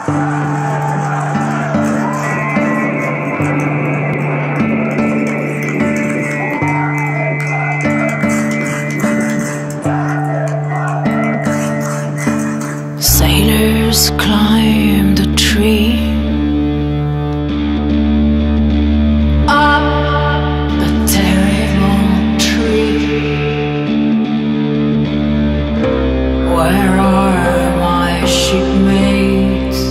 Sailors climb the tree, up the terrible tree. Where are my shipmates?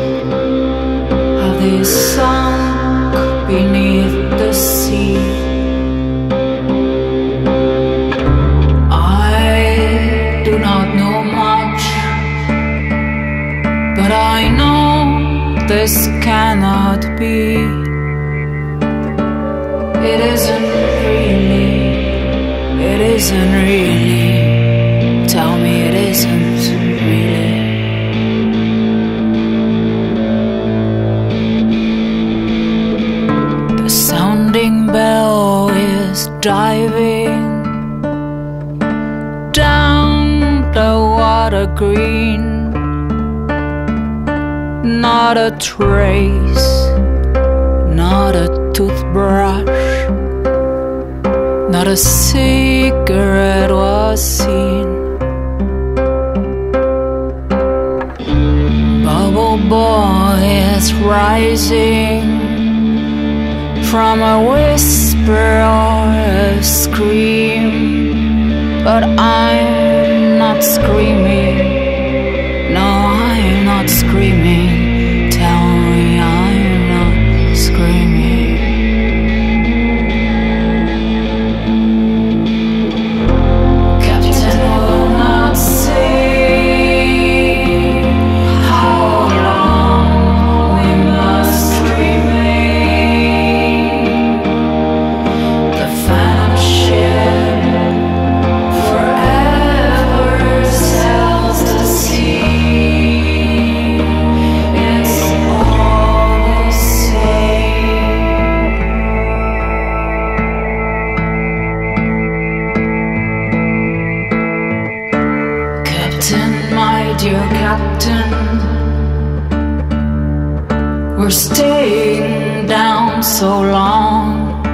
Have they sunk beneath the sea? I do not know much, but I know this cannot be. It isn't really. Tell me it isn't really. The sounding bell is diving down the water green. Not a trace, not a toothbrush, not a cigarette was seen. Bubble boy is rising from a whisper or a scream, but I'm not screaming. No, I'm not screaming. Tell me I'm not screaming. Captain will not say how long we must remain. The phantom ship forever sails the sea. Dear Captain, we're staying down so long.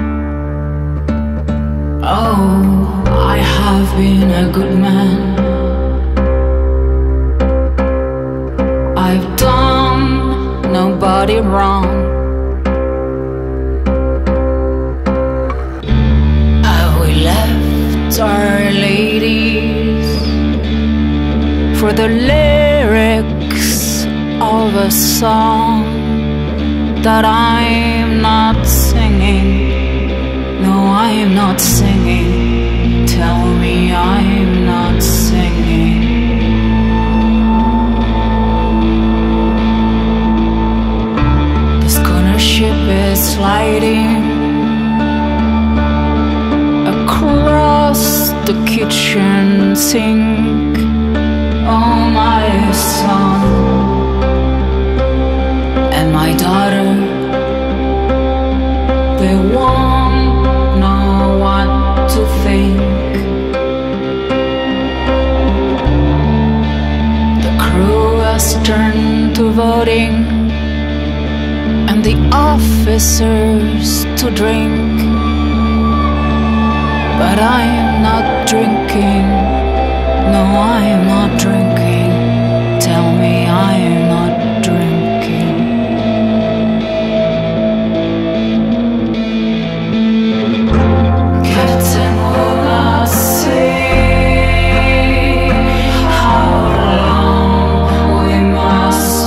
Oh, I have been a good man. I've done nobody wrong. We left Our Ladies for the lyrics of a song that I'm not singing. No, I'm not singing. Tell me I'm not singing. The schooner ship is sliding across the kitchen sink. Oh, my son and my daughter, they won't know what to think. The crew has turned to voting and the officers to drink, but I'm not drinking. No, I'm not drinking. Tell me I'm not drinking. Captain will not say how long we must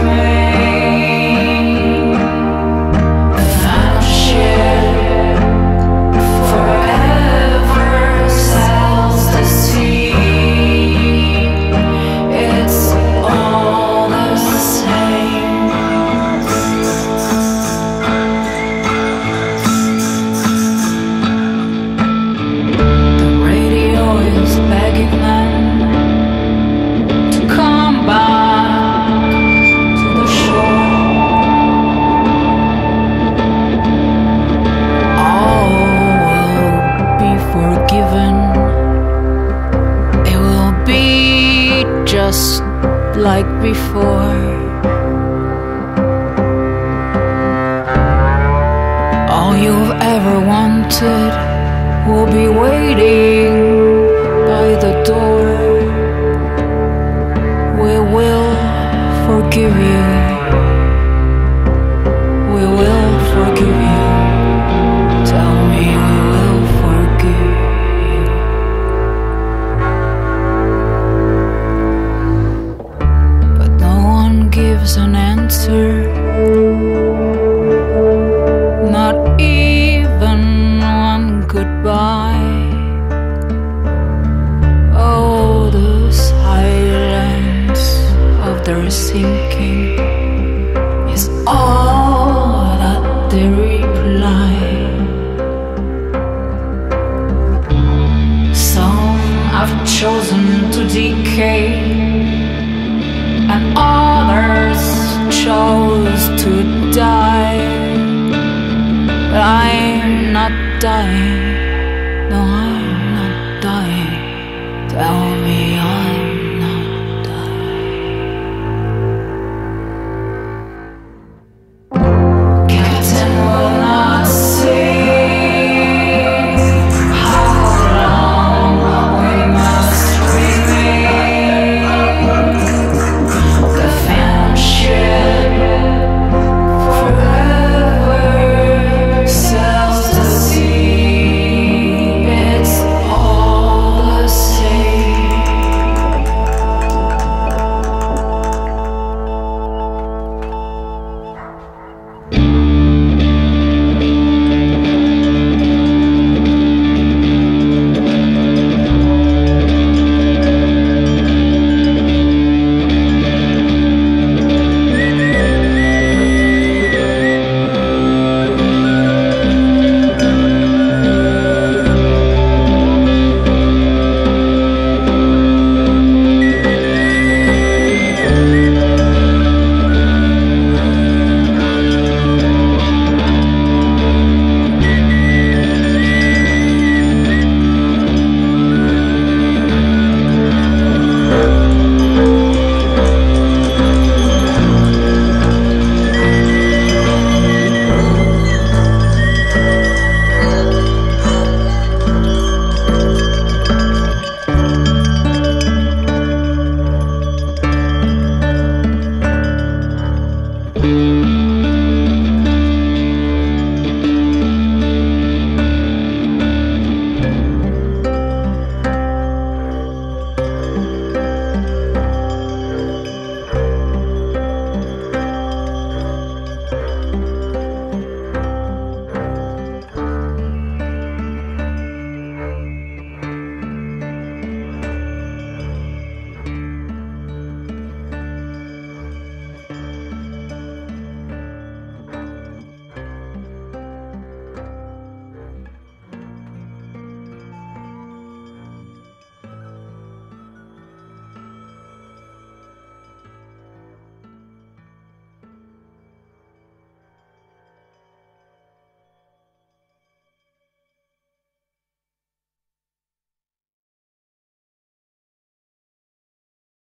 remain. The phantom ship forever sails the sea. Just like before. you've ever wanted will be waiting by the door. We will forgive you. We will forgive you. Tell me we will forgive you. But no one gives an answer. Not even one goodbye. Oh, the silence of their sinking is all that they reply. Some have chosen to decay, and others chose to die. But I'm not dying.